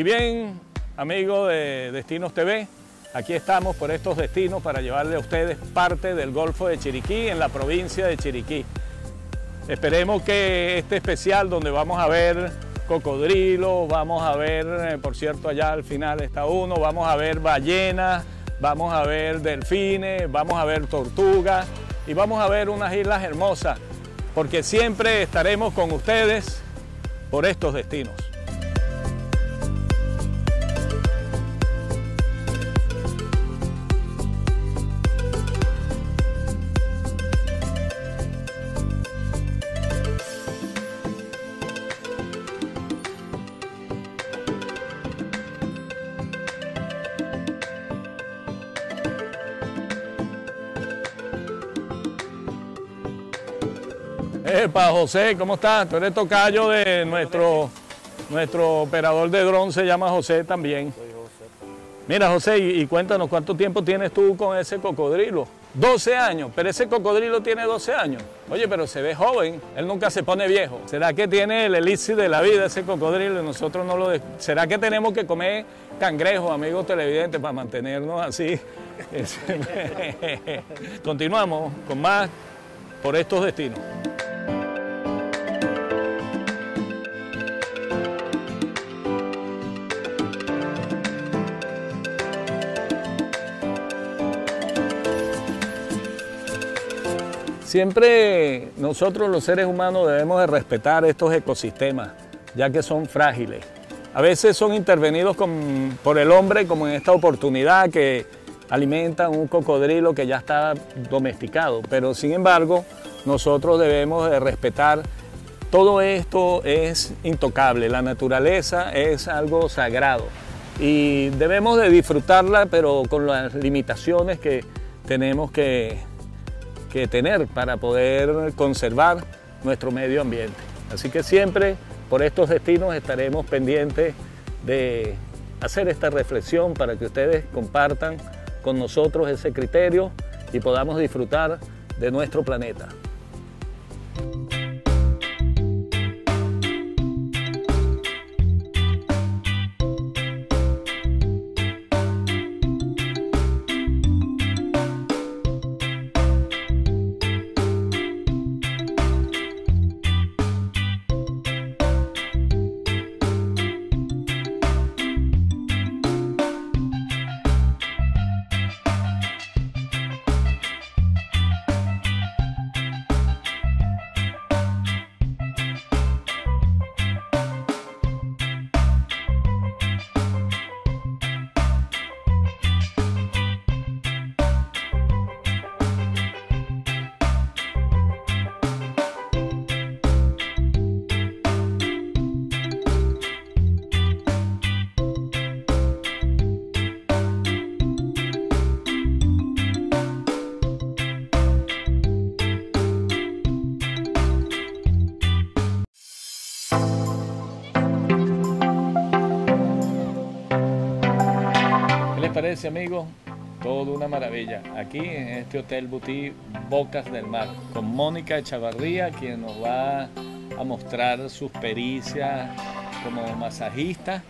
Y bien, amigos de Destinos TV, aquí estamos por estos destinos para llevarle a ustedes parte del Golfo de Chiriquí en la provincia de Chiriquí. Esperemos que este especial donde vamos a ver cocodrilos, vamos a ver, por cierto, allá al final está uno, vamos a ver ballenas, vamos a ver delfines, vamos a ver tortugas y vamos a ver unas islas hermosas, porque siempre estaremos con ustedes por estos destinos. Epa, José, ¿cómo estás? Tú eres tocayo de nuestro operador de dron, se llama José también. Soy José. Mira, José, y cuéntanos, ¿cuánto tiempo tienes tú con ese cocodrilo? 12 años, pero ese cocodrilo tiene 12 años. Oye, pero se ve joven, él nunca se pone viejo. ¿Será que tiene el elixir de la vida ese cocodrilo y nosotros no lo... ¿Será que tenemos que comer cangrejos, amigos televidentes, para mantenernos así? Continuamos con más por estos destinos. Siempre nosotros los seres humanos debemos de respetar estos ecosistemas, ya que son frágiles. A veces son intervenidos por el hombre, como en esta oportunidad que alimentan un cocodrilo que ya está domesticado, pero sin embargo nosotros debemos de respetar. Todo esto es intocable, la naturaleza es algo sagrado y debemos de disfrutarla, pero con las limitaciones que tenemos que tener para poder conservar nuestro medio ambiente. Así que siempre por estos destinos estaremos pendientes de hacer esta reflexión para que ustedes compartan con nosotros ese criterio y podamos disfrutar de nuestro planeta. ¿Qué les parece, amigos? Todo una maravilla. Aquí en este Hotel Boutique Bocas del Mar, con Mónica Echavarría, quien nos va a mostrar sus pericias como masajista.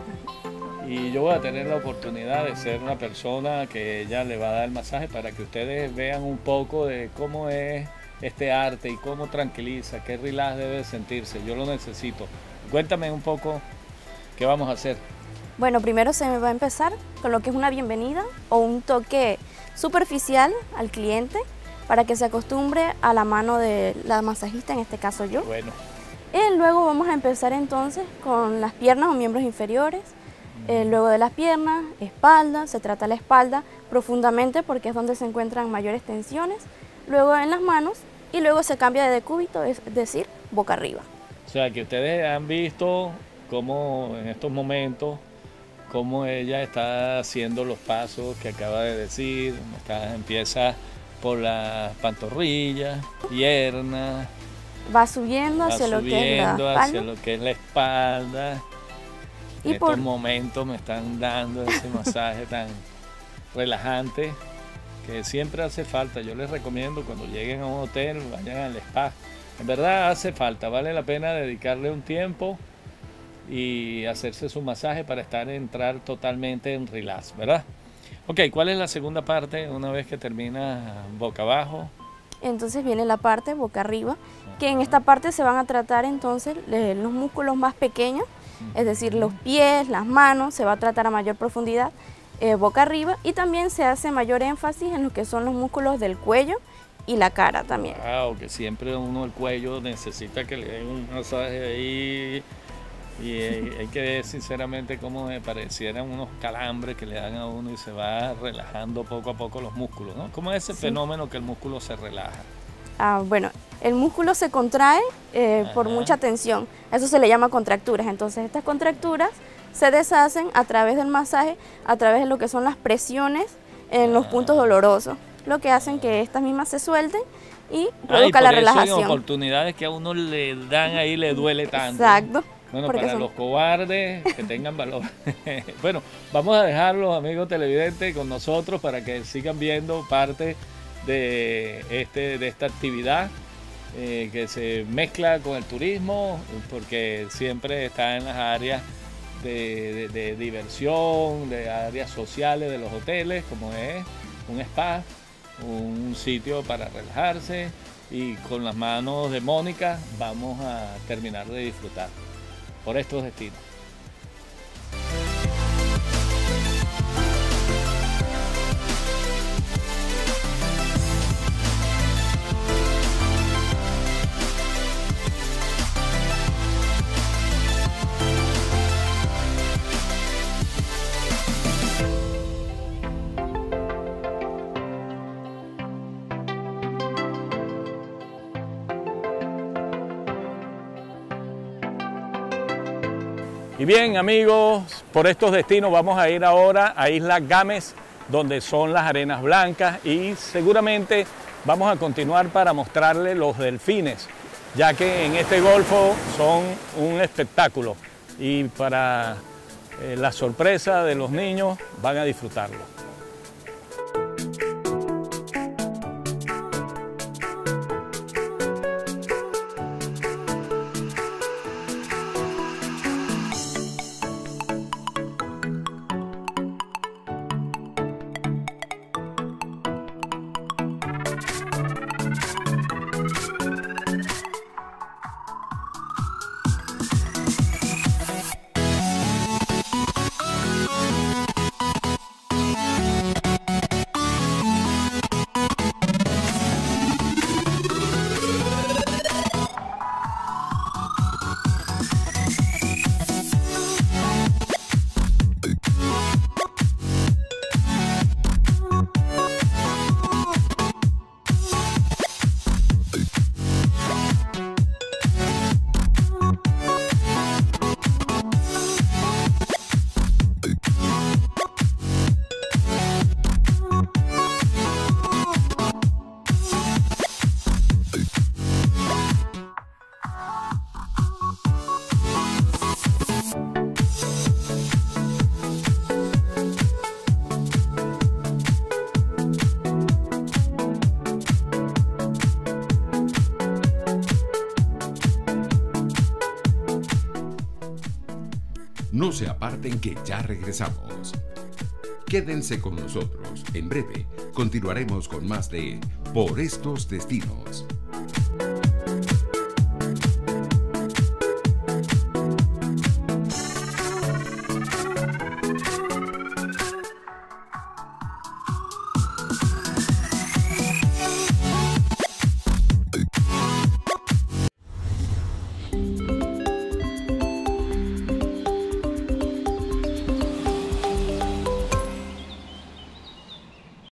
Y yo voy a tener la oportunidad de ser una persona que ella le va a dar el masaje para que ustedes vean un poco de cómo es este arte y cómo tranquiliza, qué relax debe sentirse. Yo lo necesito. Cuéntame un poco qué vamos a hacer. Bueno, primero se me va a empezar con lo que es una bienvenida o un toque superficial al cliente para que se acostumbre a la mano de la masajista, en este caso yo. Bueno. Luego vamos a empezar entonces con las piernas o miembros inferiores. Luego de las piernas, espalda, se trata la espalda profundamente porque es donde se encuentran mayores tensiones. Luego en las manos y luego se cambia de decúbito, es decir, boca arriba. O sea, que ustedes han visto cómo en estos momentos cómo ella está haciendo los pasos que acaba de decir. Empieza por las pantorrillas, piernas, va subiendo hacia lo que es la espalda. En estos momentos me están dando ese masaje tan relajante que siempre hace falta. Yo les recomiendo cuando lleguen a un hotel, vayan al spa. En verdad hace falta, vale la pena dedicarle un tiempo y hacerse su masaje para entrar totalmente en relax, ¿verdad? Ok, ¿cuál es la segunda parte una vez que termina boca abajo? Entonces viene la parte boca arriba, que en esta parte se van a tratar entonces los músculos más pequeños, es decir, los pies, las manos, se va a tratar a mayor profundidad boca arriba, y también se hace mayor énfasis en lo que son los músculos del cuello y la cara también. Wow, que siempre uno el cuello necesita que le den un masaje ahí. Y hay que ver sinceramente cómo me parecieran unos calambres que le dan a uno y se va relajando poco a poco los músculos, ¿no? ¿Cómo es ese fenómeno que el músculo se relaja? Bueno, el músculo se contrae por mucha tensión, eso se le llama contracturas. Entonces estas contracturas se deshacen a través del masaje, a través de lo que son las presiones en los puntos dolorosos, lo que hacen que estas mismas se suelten y produzca la relajación. En oportunidades que a uno le dan ahí le duele tanto. Exacto. Bueno, para los cobardes, que tengan valor. Bueno, vamos a dejar los amigos televidentes con nosotros para que sigan viendo parte de esta actividad que se mezcla con el turismo, porque siempre está en las áreas de diversión, de áreas sociales de los hoteles, como es un spa, un sitio para relajarse, y con las manos de Mónica vamos a terminar de disfrutar por estos destinos. Y bien, amigos, por estos destinos vamos a ir ahora a Isla Gámez, donde son las arenas blancas, y seguramente vamos a continuar para mostrarles los delfines, ya que en este golfo son un espectáculo y para la sorpresa de los niños van a disfrutarlo. No se aparten, que ya regresamos. Quédense con nosotros. En breve continuaremos con más de Por estos destinos.